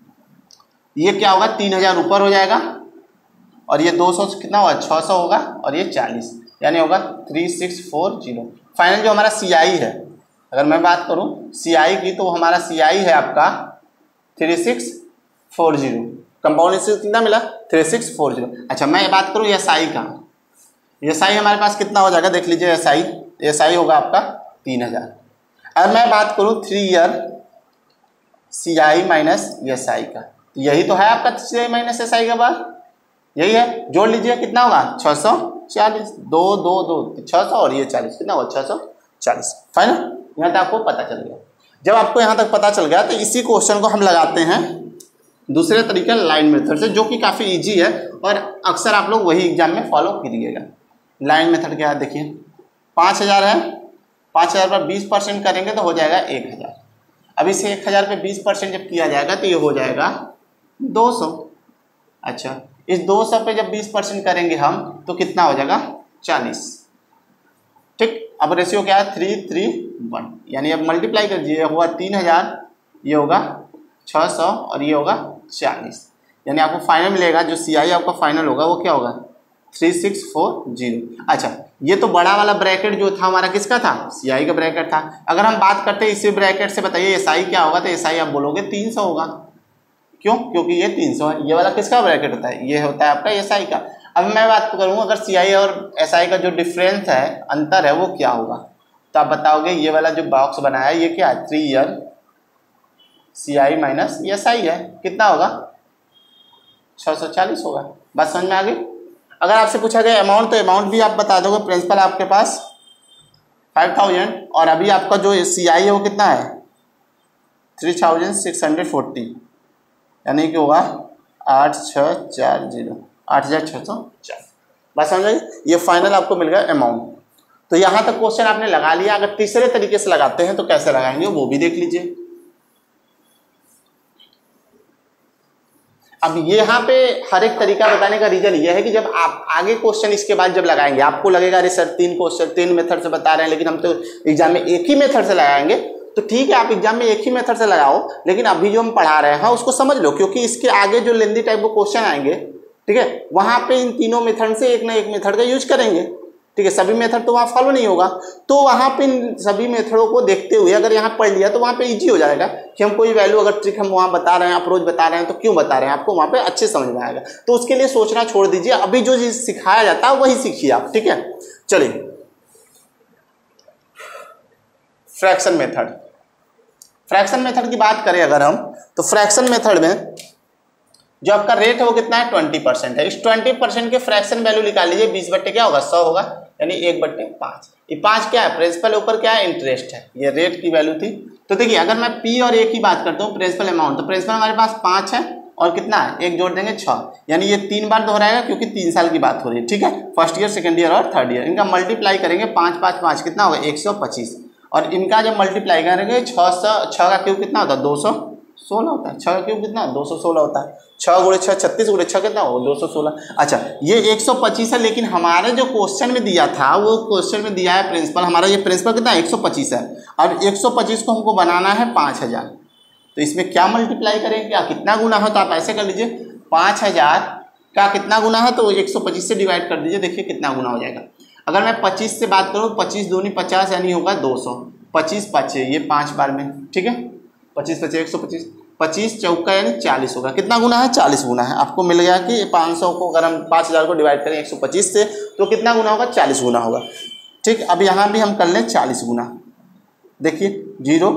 ये क्या होगा तीन हज़ार ऊपर हो जाएगा और ये दो सौ कितना होगा छः सौ होगा और ये चालीस, यानी होगा three six four zero. Final जो हमारा सी आई है, अगर मैं बात करूं सी आई की, तो हमारा सी आई है आपका three six four zero, compound interest कितना मिला थ्री सिक्स फोर जीरो। अच्छा मैं बात करूं एस आई का, एस आई हमारे पास कितना हो जाएगा देख लीजिए, एस आई एस आई होगा आपका तीन हज़ार। अगर मैं बात करूं three year C I minus S I का, यही तो है आपका सी आई माइनस एस आई का बात, यही है। जोड़ लीजिए कितना होगा छः सौ चालीस, दो दो दो छः सौ और ये चालीस, कितना होगा छः सौ चालीस। फाइनल यहाँ तक आपको पता चल गया। जब आपको यहाँ तक पता चल गया तो इसी क्वेश्चन को हम लगाते हैं दूसरे तरीके लाइन मेथड से, जो कि काफ़ी इजी है और अक्सर आप लोग वही एग्जाम में फॉलो कीजिएगा। लाइन मेथड क्या है देखिए, पाँच हज़ार है, पाँच हज़ार पर बीस परसेंट करेंगे तो हो जाएगा एक हज़ार। अब इसे एक हज़ार पे बीस परसेंट जब किया जाएगा तो ये हो जाएगा दो सौ। अच्छा इस दो सौ पे जब बीस परसेंट करेंगे हम तो कितना हो जाएगा चालीस। ठीक अब रेशियो क्या है थ्री थ्री वन, यानी अब मल्टीप्लाई कर दीजिए, होगा तीन हज़ार, ये होगा छः सौ और ये होगा चालीस, यानी आपको फाइनल मिलेगा जो सी आई आपका फाइनल होगा वो क्या होगा थ्री सिक्स फोर जीरो। अच्छा ये तो बड़ा वाला ब्रैकेट जो था हमारा किसका था, सी आई का ब्रैकेट था। अगर हम बात करते हैं इसी ब्रैकेट से, बताइए एस आई क्या होगा, तो एस आई आप बोलोगे तीन सौ होगा। क्यों, क्योंकि ये तीन सौ है। ये वाला किसका ब्रैकेट होता है, ये होता है आपका एस आई का। अब मैं बात करूँ अगर सी आई और एस आई का जो डिफरेंस है, अंतर है, वो क्या होगा, तो आप बताओगे ये वाला जो बॉक्स बनाया है ये क्या है, three year C I minus S I है, कितना होगा छः सौ चालीस होगा। बात समझ में आ गई। अगर आपसे पूछा गया अमाउंट तो अमाउंट भी आप बता दोगे। प्रिंसिपल आपके पास फाइव थाउजेंड और अभी आपका जो सी आई है वो कितना है three thousand six hundred forty, यानी कि होगा आठ छः चार जीरो आठ हज़ार छः सौ चार। बात समझ आई? ये फाइनल आपको मिल गया अमाउंट। तो यहाँ तक क्वेश्चन आपने लगा लिया। अगर तीसरे तरीके से लगाते हैं तो कैसे लगाएंगे वो भी देख लीजिए। अब यहाँ पे हर एक तरीका बताने का रीजन ये है कि जब आप आगे क्वेश्चन इसके बाद जब लगाएंगे आपको लगेगा अरे सर तीन क्वेश्चन तीन मेथड से बता रहे हैं लेकिन हम तो एग्जाम में एक ही मेथड से लगाएंगे। तो ठीक है आप एग्जाम में एक ही मेथड से लगाओ, लेकिन अभी जो हम पढ़ा रहे हैं उसको समझ लो, क्योंकि इसके आगे जो लेंदी टाइप के क्वेश्चन आएंगे, ठीक है, वहां पे इन तीनों मेथड से एक ना एक मेथड का यूज करेंगे। ठीक है, सभी मेथड तो वहाँ फॉलो नहीं होगा, तो वहाँ पे इन सभी मेथडों को देखते हुए अगर यहाँ पढ़ लिया तो वहाँ पे इजी हो जाएगा कि हम कोई वैल्यू अगर ट्रिक हम वहाँ बता रहे हैं, अप्रोच बता रहे हैं, तो क्यों बता रहे हैं आपको वहाँ पे अच्छे समझ में आएगा। तो उसके लिए सोचना छोड़ दीजिए, अभी जो चीज सिखाया जाता है वही सीखिए आप। ठीक है, चलिए फ्रैक्शन मेथड। फ्रैक्शन मेथड की बात करें अगर हम, तो फ्रैक्शन मेथड में जो आपका रेट है वो कितना है ट्वेंटी परसेंट है। इस ट्वेंटी परसेंट के फ्रैक्शन वैल्यू निकाल लीजिए, बीस बट्टे क्या होगा सौ होगा, यानी एक बट्टे पाँच। ये पाँच क्या है प्रिंसिपल, ऊपर क्या है इंटरेस्ट है, ये रेट की वैल्यू थी। तो देखिए अगर मैं पी और ए की बात करता हूँ प्रिंसिपल अमाउंट, तो प्रिंसिपल हमारे पास पाँच है और कितना है एक जोड़ देंगे छः, यानी ये तीन बार दोहराएगा क्योंकि तीन साल की बात हो रही है। ठीक है, फर्स्ट ईयर सेकेंड ईयर और थर्ड ईयर, इनका मल्टीप्लाई करेंगे पाँच पाँच पाँच कितना होगा एक सौ पच्चीस, और इनका जब मल्टीप्लाई करेंगे छः सौ छः का क्यूब कितना होता है दो सौ सोलह होता है, छः का क्यूब कितना दो सौ सोलह होता है, छः गुणे छः छत्तीस गुणे छः कितना हो दो सौ सोलह। अच्छा ये एक सौ पच्चीस है, लेकिन हमारे जो क्वेश्चन में दिया था वो क्वेश्चन में दिया है प्रिंसिपल, हमारा ये प्रिंसिपल कितना एक सौ पच्चीस है, और एक सौ पच्चीस को हमको बनाना है पाँच हज़ार। तो इसमें क्या मल्टीप्लाई करेंगे, क्या कितना गुना हो, तो आप ऐसे कर लीजिए पाँच हज़ार का कितना गुना है तो एक सौ पच्चीस से डिवाइड कर दीजिए, देखिए कितना गुना हो जाएगा। अगर मैं पच्चीस से बात करूँ, पच्चीस दूनी पचास यानी होगा दो सौ, पच्चीस पाँच ये पाँच बार में, ठीक है, पच्चीस पच्चीस एक सौ पच्चीस, पच्चीस चौका यानी चालीस होगा, कितना गुना है चालीस गुना है। आपको मिल गया कि पाँच सौ को अगर हम पाँच हज़ार को डिवाइड करें एक सौ पच्चीस से तो कितना गुना होगा चालीस गुना होगा। ठीक, अब यहाँ भी हम कर लें चालीस गुना, देखिए जीरो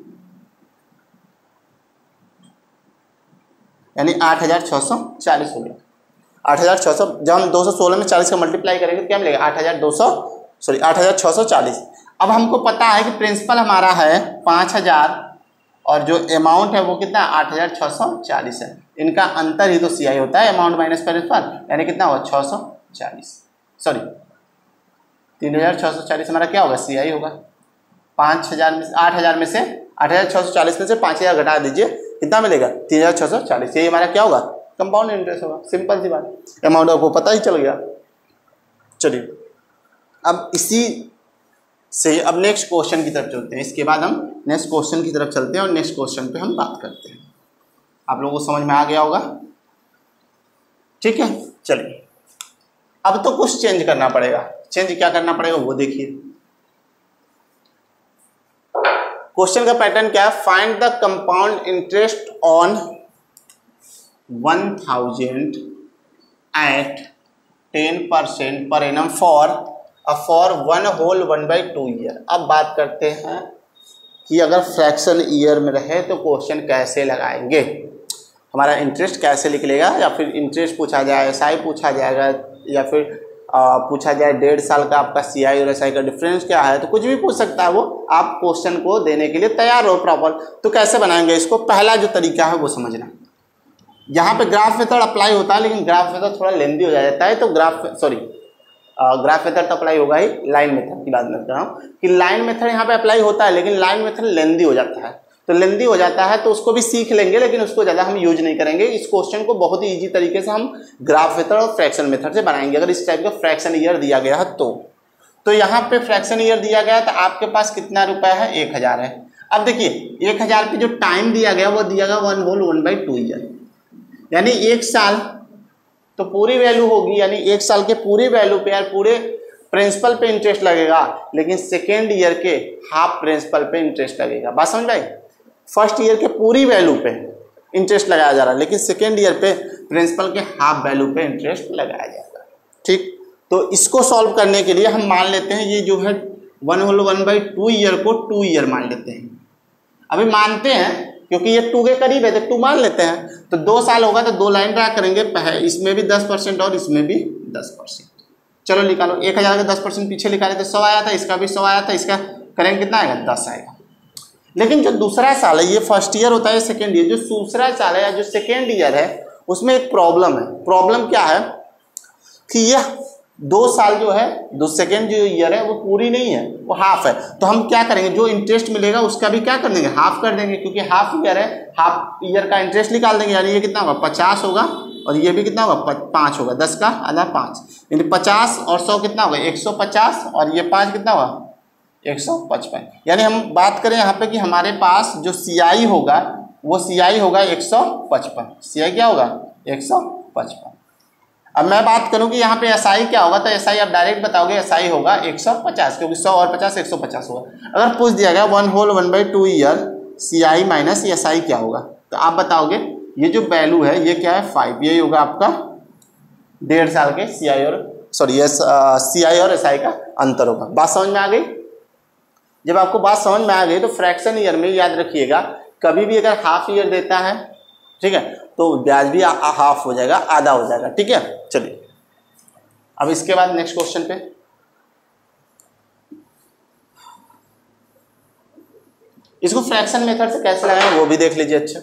यानी आठ हज़ार छः सौ चालीस हो गया। आठ हज़ार छः सौ जब हम दो सौ सोलह में चालीस का मल्टीप्लाई करेंगे तो क्या मिलेगा आठ हज़ार दो सौ सॉरी आठ हज़ार छः सौ चालीस। अब हमको पता है कि प्रिंसिपल हमारा है पाँच हज़ार और जो अमाउंट है वो कितना आठ हज़ार छः सौ चालीस है, इनका अंतर ही तो सी आई होता है, अमाउंट माइनस प्रिंसिपल, यानी कितना होगा छः सौ चालीस सॉरी तीन हज़ार छः सौ चालीस हमारा क्या होगा सी आई होगा। पाँच हज़ार में आठ हज़ार में से आठ हज़ार छः सौ चालीस में से पाँच हज़ार घटा दीजिए, कितना मिलेगा तीन हज़ार छः सौ चालीस, यही हमारा क्या होगा कंपाउंड इंटरेस्ट होगा। सिंपल सी बात, अमाउंट आपको पता ही चल गया। चलिए अब इसी से अब नेक्स्ट क्वेश्चन की तरफ चलते हैं, इसके बाद हम नेक्स्ट क्वेश्चन की तरफ चलते हैं और नेक्स्ट क्वेश्चन पे हम बात करते हैं। आप लोगों को समझ में आ गया होगा, ठीक है। चलिए अब तो कुछ चेंज करना पड़ेगा, चेंज क्या करना पड़ेगा वो देखिए। क्वेश्चन का पैटर्न क्या है, find the compound interest on one thousand at ten percent per annum for for one whole one by two year. अब बात करते हैं कि अगर फ्रैक्शन ईयर में रहे तो क्वेश्चन कैसे लगाएंगे, हमारा इंटरेस्ट कैसे निकलेगा, या फिर इंटरेस्ट पूछा जाए एस आई पूछा जाएगा, या फिर आ, पूछा जाए डेढ़ साल का आपका सी आई और एस आई का डिफरेंस क्या है, तो कुछ भी पूछ सकता है वो। आप क्वेश्चन को देने के लिए तैयार हो प्रॉपर, तो कैसे बनाएंगे इसको। पहला जो तरीका है वो समझना, यहाँ पे ग्राफ मेथड अप्लाई होता है, लेकिन ग्राफ मेथड थोड़ा लेंदी हो जाता है, तो ग्राफ सॉरी ग्राफ मेथड तो अप्लाई होगा ही, लाइन मेथड की बात मैं कर रहा हूँ कि लाइन मेथड यहाँ पे अप्लाई होता है, लेकिन लाइन मेथड लेंदी हो जाता है। तो लेंदी हो जाता है तो उसको भी सीख लेंगे, लेकिन उसको ज़्यादा हम यूज नहीं करेंगे। इस क्वेश्चन को बहुत ही ईजी तरीके से हम ग्राफ मेथड और फ्रैक्शन मेथड से बनाएंगे। अगर इस टाइप का फ्रैक्शन ईयर दिया गया है तो तो यहाँ पे फ्रैक्शन ईयर दिया गया है तो आपके पास कितना रुपया है एक हज़ार है। अब देखिए एक हज़ार पे जो टाइम दिया गया वो दिया गया one whole one by two year, यानी एक साल तो पूरी वैल्यू होगी, यानी एक साल के पूरी वैल्यू पे यार पूरे प्रिंसिपल पे इंटरेस्ट लगेगा, लेकिन सेकेंड ईयर के हाफ प्रिंसिपल पे इंटरेस्ट लगेगा। बात समझ में आई, फर्स्ट ईयर के पूरी वैल्यू पे इंटरेस्ट लगाया जा रहा है, लेकिन सेकेंड ईयर पे प्रिंसिपल के हाफ वैल्यू पे इंटरेस्ट लगाया जाएगा। ठीक, तो इसको सॉल्व करने के लिए हम मान लेते हैं ये जो है one whole one by two year को टू ईयर मान लेते हैं। अभी मानते हैं क्योंकि ये टू के करीब है तो टू मान लेते हैं। तो दो साल होगा तो दो लाइन ड्रा करेंगे, इसमें भी दस परसेंट और इसमें भी दस परसेंट। चलो निकालो, एक हज़ार का दस परसेंट पीछे निकाले थे सौ आया था, इसका भी सौ आया था, इसका करेंगे कितना आएगा दस आएगा। लेकिन जो दूसरा साल है ये फर्स्ट ईयर होता है, सेकेंड ईयर, जो दूसरा साल है या जो सेकेंड ईयर है उसमें एक प्रॉब्लम है। प्रॉब्लम क्या है कि यह दो साल जो है, दो सेकेंड जो ईयर है वो पूरी नहीं है, वो हाफ है। तो हम क्या करेंगे, जो इंटरेस्ट मिलेगा उसका भी क्या कर देंगे, हाफ कर देंगे, क्योंकि हाफ ईयर है, हाफ ईयर का इंटरेस्ट निकाल देंगे। यानी ये कितना होगा पचास होगा और ये भी कितना होगा पाँच होगा, दस का आधा पाँच, यानी पचास और सौ कितना होगा एक सौ पचास और ये पाँच कितना होगा एक सौ पचपन। यानी हम बात करें यहाँ पे कि हमारे पास जो सी आई होगा वो सी आई होगा एक सौ पचपन। सी आई क्या होगा एक सौ पचपन। अब मैं बात करूं कि यहाँ पे एस आई क्या होगा, तो एस आई आप डायरेक्ट बताओगे एस आई होगा एक सौ पचास, क्योंकि सौ और पचास एक सौ पचास होगा। अगर पूछ दिया गया one whole one by two year C I minus S I क्या होगा, तो आप बताओगे ये जो वैल्यू है ये क्या है फाइव, यही होगा आपका डेढ़ साल के सी आई और सॉरी ये सी आई और एस आई का अंतर होगा। बात समझ में आ गई? जब आपको बात समझ में आ गई तो फ्रैक्शन ईयर में याद रखिएगा, कभी भी अगर हाफ ईयर देता है, ठीक है, तो ब्याज भी हाफ हो जाएगा, आधा हो जाएगा, ठीक है। चलिए अब इसके बाद नेक्स्ट क्वेश्चन पे, इसको फ्रैक्शन मेथड से कैसे लगाएंगे वो भी देख लीजिए। अच्छा,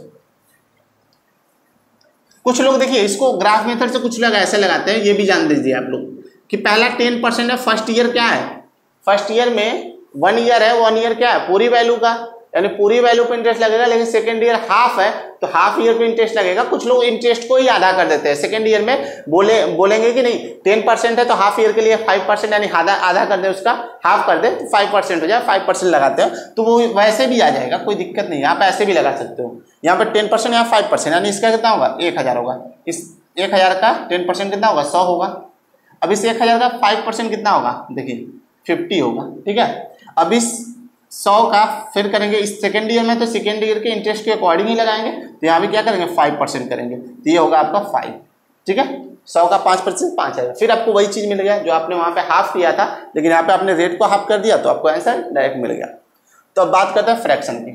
कुछ लोग देखिए इसको ग्राफ मेथड से कुछ लोग ऐसे लगाते हैं, ये भी जान दीजिए आप लोग कि पहला टेन परसेंट है, फर्स्ट ईयर क्या है, फर्स्ट ईयर में वन ईयर है, वन ईयर क्या है पूरी वैल्यू का, यानी पूरी वैल्यू पे इंटरेस्ट लगेगा। लेकिन सेकंड ईयर हाफ है तो हाफ ईयर पे इंटरेस्ट लगेगा। कुछ लोग इंटरेस्ट को ही आधा कर देते हैं, सेकंड ईयर में बोले बोलेंगे कि नहीं टेन परसेंट है तो हाफ ईयर के लिए फाइव परसेंट यानी आधा आधा कर दे, उसका हाफ कर दे तो फाइव परसेंट हो जाए, फाइव परसेंट लगाते हो तो वो वैसे भी आ जाएगा, कोई दिक्कत नहीं है, आप ऐसे भी लगा सकते हो। यहाँ पर टेन परसेंट यहाँ फाइव परसेंट यानी इसका कितना होगा एक हज़ार होगा, इस एक हज़ार का टेन परसेंट कितना होगा सौ होगा। अब इस एक हज़ार का फाइव परसेंट कितना होगा देखिए फिफ्टी होगा, ठीक है। अब इस सौ का फिर करेंगे इस सेकेंड ईयर में, तो सेकेंड ईयर के इंटरेस्ट के अकॉर्डिंग ही लगाएंगे, तो यहाँ भी क्या करेंगे फाइव परसेंट करेंगे, तो ये होगा आपका फाइव, ठीक है। सौ का पाँच परसेंट पाँच आएगा, फिर आपको वही चीज़ मिल गया जो आपने वहाँ पे हाफ किया था, लेकिन यहाँ पे आपने रेट को हाफ कर दिया तो आपको आंसर डायरेक्ट मिल गया। तो अब बात करते हैं फ्रैक्शन की।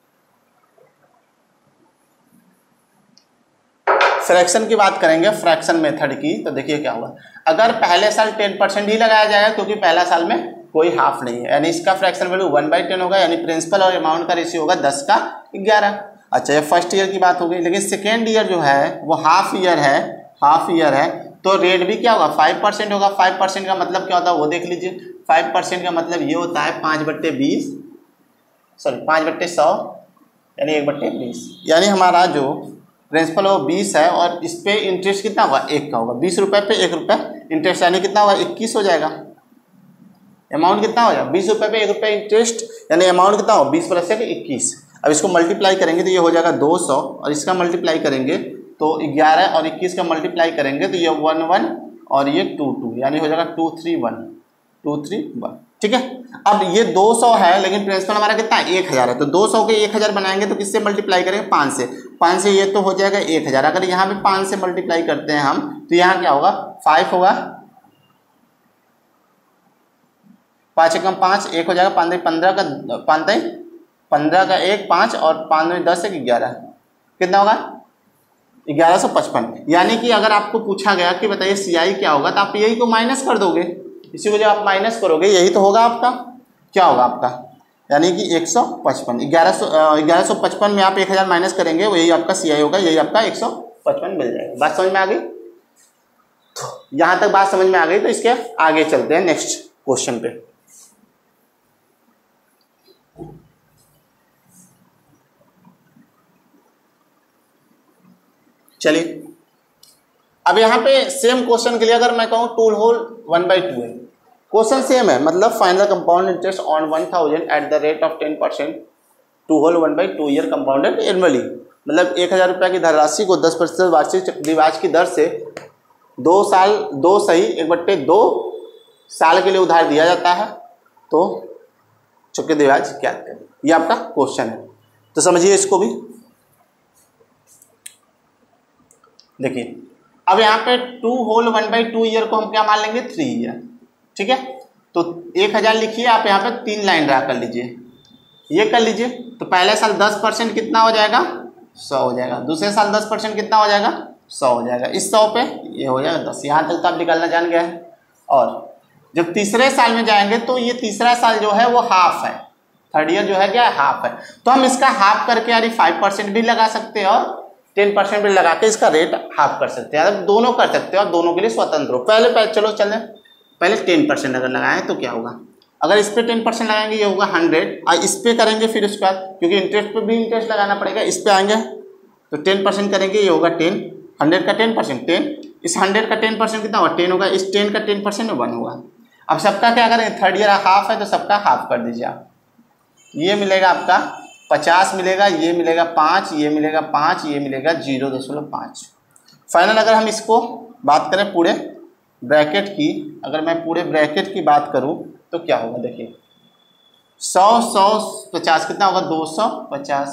फ्रैक्शन की बात करेंगे, फ्रैक्शन मेथड की, तो देखिए क्या होगा। अगर पहले साल टेन परसेंट ही लगाया जाएगा क्योंकि पहला साल में कोई हाफ नहीं है, यानी इसका fraction value one by ten होगा, यानी प्रिंसिपल और अमाउंट का रेशियो होगा दस का ग्यारह। अच्छा, ये फर्स्ट ईयर की बात हो गई। लेकिन सेकेंड ईयर जो है वो हाफ ईयर है, हाफ ईयर है तो रेट भी क्या होगा फाइव परसेंट होगा। फाइव परसेंट का मतलब क्या होता है वो देख लीजिए। फाइव परसेंट का मतलब ये होता है पाँच बट्टे बीस सॉरी पाँच बट्टे सौ यानी एक बट्टे बीस, यानी हमारा जो प्रिंसिपल वो बीस है और इस पे इंटरेस्ट कितना होगा एक का होगा, बीस रुपये पे एक रुपये इंटरेस्ट, यानी कितना होगा इक्कीस हो जाएगा। अमाउंट कितना हो जाएगा बीस रुपये पे एक रुपये इंटरेस्ट, यानी अमाउंट कितना हो बीस प्लस एक इक्कीस। अब इसको मल्टीप्लाई करेंगे तो ये हो जाएगा दो सौ और इसका मल्टीप्लाई करेंगे तो ग्यारह और इक्कीस का मल्टीप्लाई करेंगे तो ये वन वन और ये टू टू, यानी हो जाएगा two three one two three one, ठीक है। अब ये दो सौ है लेकिन प्रिंसिपल हमारा कितना है एक हज़ार है, तो दो सौ के एक हज़ार बनाएंगे तो किससे मल्टीप्लाई करेंगे पाँच से, पाँच से ये तो हो जाएगा एक हज़ार। अगर यहाँ पे पाँच से मल्टीप्लाई करते हैं हम तो यहाँ क्या होगा फाइव होगा, पाँच एकम पाँच एक हो जाएगा, पाँच पंद्रह का पाँच पंद्रह का एक पाँच और पाँच में दस एक ग्यारह, कितना होगा ग्यारह सौ पचपन। यानी कि अगर आपको पूछा गया कि बताइए सी आई क्या होगा तो आप यही को माइनस कर दोगे, इसी को जब आप माइनस करोगे यही तो होगा आपका, क्या होगा आपका यानी कि एक सौ पचपन, ग्यारह सौ ग्यारह सौ पचपन में आप एक हज़ार माइनस करेंगे वही आपका सी आई होगा, यही आपका एक सौ पचपन मिल जाएगा। बात समझ में आ गई? यहाँ तक बात समझ में आ गई तो इसके आगे चलते हैं नेक्स्ट क्वेश्चन पे। चलिए अब यहाँ पे सेम क्वेश्चन के लिए अगर मैं कहूँ two whole one by two है, क्वेश्चन सेम है, मतलब final compound interest on one thousand at the rate of ten percent two whole one by two year compounded annually, मतलब एक हज़ार रुपये की धनराशि को दस प्रतिशत वार्षिक चक्रवृद्धि ब्याज की दर से दो साल दो सही एक बट्टे दो साल के लिए उधार दिया जाता है, तो चक्रवृद्धि ब्याज क्या करें, ये आपका क्वेश्चन है। तो समझिए इसको भी। देखिए अब यहाँ पे two whole one by two year को हम क्या मान लेंगे थ्री ईयर, ठीक है। तो एक हज़ार लिखिए, आप यहाँ पे तीन लाइन ड्रा कर लीजिए, ये कर लीजिए। तो पहले साल दस परसेंट कितना हो जाएगा सौ हो जाएगा, दूसरे साल दस परसेंट कितना हो जाएगा सौ हो जाएगा, इस सौ पे ये हो जाएगा दस। यहाँ तक तो आप निकालना जान गया है। और जब तीसरे साल में जाएंगे तो ये तीसरा साल जो है वो हाफ है, थर्ड ईयर जो है क्या हाफ है, तो हम इसका हाफ करके यानी फाइव परसेंट भी लगा सकते हैं और टेन परसेंट भी लगा के इसका रेट हाफ कर सकते हैं। अब दोनों कर सकते हो, आप दोनों के लिए स्वतंत्र हो। पहले पहले चलो चलें पहले टेन परसेंट अगर लगाएं तो क्या होगा, अगर इस पर टेन परसेंट लगाएंगे ये होगा हंड्रेड, और इस पर करेंगे फिर उसके बाद क्योंकि इंटरेस्ट पे भी इंटरेस्ट लगाना पड़ेगा, इस पे आएंगे तो टेन परसेंट करेंगे, ये होगा टेन, हंड्रेड का टेन परसेंट टेन, इस हंड्रेड का टेन परसेंट कितना होगा टेन होगा, इस टेन का टेन परसेंट वन होगा। अब सबका क्या करेंगे, थर्ड ईयर हाफ है तो सबका हाफ कर दीजिए आप, ये मिलेगा आपका पचास मिलेगा, ये मिलेगा पाँच, ये मिलेगा पाँच, ये मिलेगा जीरो दशमलव पाँच। फाइनल अगर हम इसको बात करें पूरे ब्रैकेट की, अगर मैं पूरे ब्रैकेट की बात करूं तो क्या होगा देखिए, सौ सौ पचास कितना होगा दो सौ पचास,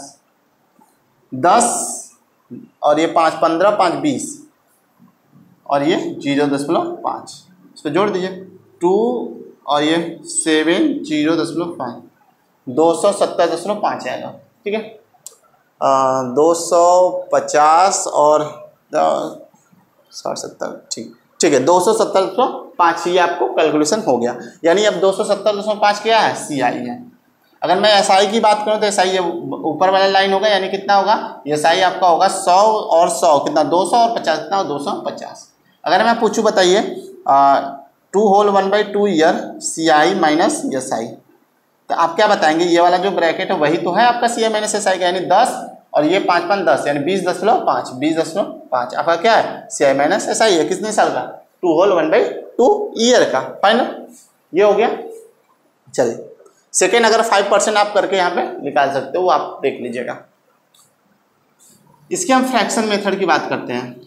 दस और ये पाँच पंद्रह, पाँच बीस और ये जीरो दशमलव पाँच, इसको जोड़ दीजिए टू और ये सेवन जीरो दशमलव पाँच, दो सौ सत्तर दशमलव पाँच आएगा। ठीक है, दो सौ पचास और साठ सत्तर, ठीक ठीक है, दो सौ सत्तर दशमलव पाँच ये आपको कैलकुलेशन हो गया। यानी अब दो सौ सत्तर दशमलव पाँच क्या है, सी आई है। अगर मैं एस आई की बात करूँ तो एस आई ये ऊपर वाला लाइन होगा, यानी कितना होगा, एस आई आपका होगा सौ और सौ कितना दो सौ और पचास कितना दो सौ पचास। अगर मैं पूछूँ बताइए two whole one by two year C I minus S I, तो आप क्या बताएंगे, ये वाला जो ब्रैकेट है वही तो है आपका सी आई माइनस एस आई का, यानी दस और ये पाँच पाँच दस यानी बीस दशमलव पाँच, बीस दशमलव पाँच आपका क्या है सी आई माइनस एस आई है। कितने साल का, two whole one by two year का। फाइनल ये हो गया। चलिए सेकेंड, अगर फाइव परसेंट आप करके यहाँ पे निकाल सकते हो वो आप देख लीजिएगा। इसके हम फ्रैक्शन मेथड की बात करते हैं।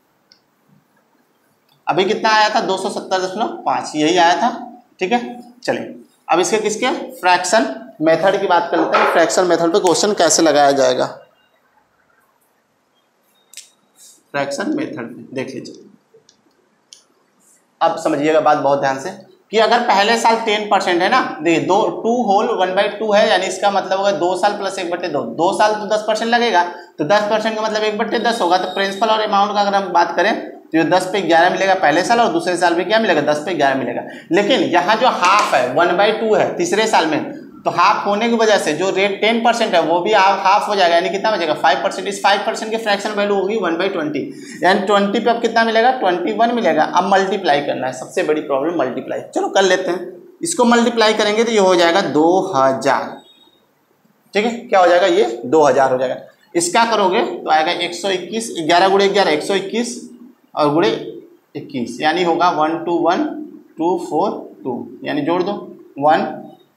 अभी कितना आया था, दो सौ सत्तर दशमलव पाँच यही आया था। ठीक है, चलिए अब इसके किसके फ्रैक्शन मेथड की बात कर लेते हैं। फ्रैक्शन मेथड पे क्वेश्चन कैसे लगाया जाएगा, फ्रैक्शन मेथड देख लीजिए। अब समझिएगा बात बहुत ध्यान से कि अगर पहले साल टेन परसेंट है ना, देखिए दो two whole one by two है, यानी इसका मतलब होगा दो साल प्लस एक बट्टे दो, दो साल तो दस परसेंट लगेगा, तो दस परसेंट का मतलब एक बट्टे दस होगा। तो प्रिंसिपल और अमाउंट का अगर हम बात करें तो दस पे ग्यारह मिलेगा पहले साल और दूसरे साल में क्या मिलेगा, दस पे ग्यारह मिलेगा। लेकिन यहाँ जो हाफ है वन बाई टू है तीसरे साल में, तो हाफ होने की वजह से जो रेट टेन परसेंट है वो भी हाफ हो जाएगा, यानी कितना बचेगा फाइव परसेंट। इस फाइव परसेंट की फ्रैक्शन वैल्यू होगी वन बाई ट्वेंटी, यानी ट्वेंटी पे अब कितना मिलेगा, ट्वेंटी वन मिलेगा। अब मल्टीप्लाई करना है, सबसे बड़ी प्रॉब्लम मल्टीप्लाई। चलो कर लेते हैं, इसको मल्टीप्लाई करेंगे तो ये हो जाएगा दो हजार। ठीक है, क्या हो जाएगा, ये दो हजार हो जाएगा। इसका करोगे तो आएगा एक सौ इक्कीस, ग्यारह गुड़े ग्यारह एक सौ इक्कीस और गुड़े इक्कीस, यानी होगा one two one two four two, यानी जोड़ दो one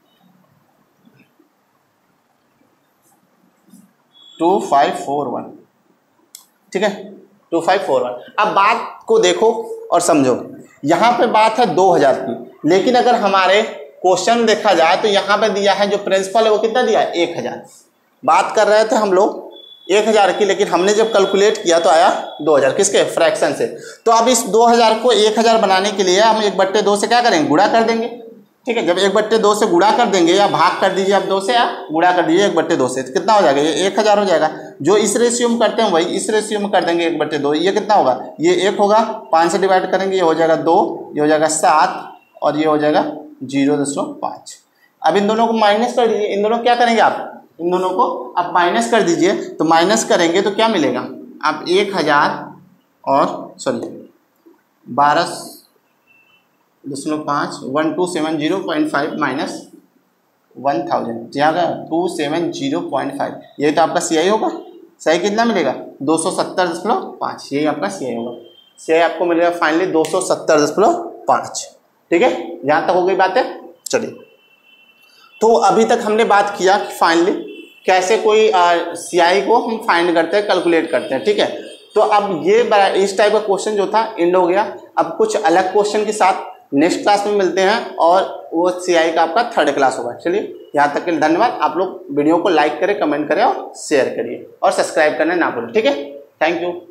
two five four one. ठीक है, टू फाइव फोर वन। अब बात को देखो और समझो, यहाँ पे बात है दो हजार की, लेकिन अगर हमारे क्वेश्चन देखा जाए तो यहाँ पे दिया है जो प्रिंसिपल है वो कितना दिया है, एक हजार। बात कर रहे थे हम लोग एक हजार की, लेकिन हमने जब कैलकुलेट किया तो आया दो हजार, किसके फ्रैक्शन से। तो अब इस दो हजार को एक हजार बनाने के लिए हम एक बट्टे दो से क्या करेंगे, गुणा कर देंगे। ठीक है, जब एक बट्टे दो से गुणा कर देंगे या भाग कर दीजिए आप दो से, या गुणा कर दीजिए एक बट्टे दो से, तो कितना हो जाएगा, ये एक हजार हो जाएगा। जो इस रेशियो में करते हैं वही इस रेशियो में कर देंगे, एक बट्टे दो, ये कितना होगा, ये एक होगा, पाँच से डिवाइड करेंगे ये हो जाएगा दो, ये हो जाएगा सात और ये हो जाएगा जीरो दशमलव पाँच। अब इन दोनों को माइनस कर दीजिए, इन दोनों क्या करेंगे आप, इन दोनों को आप माइनस कर दीजिए, तो माइनस करेंगे तो क्या मिलेगा, आप एक हजार और सॉरी बारह दशमलव पाँच one two seven zero point five minus one thousand जाएगा two seven zero point five, यही तो आपका सी आई होगा। सी आई कितना मिलेगा, दो सौ सत्तर दशमलव पाँच, यही आपका सी आई होगा। सी आई आपको मिलेगा फाइनली दो सौ सत्तर दशमलव पाँच। ठीक है, यहाँ तक हो गई बात है। चलिए, तो अभी तक हमने बात किया कि फाइनली कैसे कोई सी आई को हम फाइंड करते हैं, कैलकुलेट करते हैं। ठीक है, तो अब ये इस टाइप का क्वेश्चन जो था एंड हो गया। अब कुछ अलग क्वेश्चन के साथ नेक्स्ट क्लास में मिलते हैं और वो सी आई का आपका थर्ड क्लास होगा। चलिए, यहाँ तक के लिए धन्यवाद। आप लोग वीडियो को लाइक करें, कमेंट करें और शेयर करिए और सब्सक्राइब करना ना भूलें। ठीक है, थैंक यू।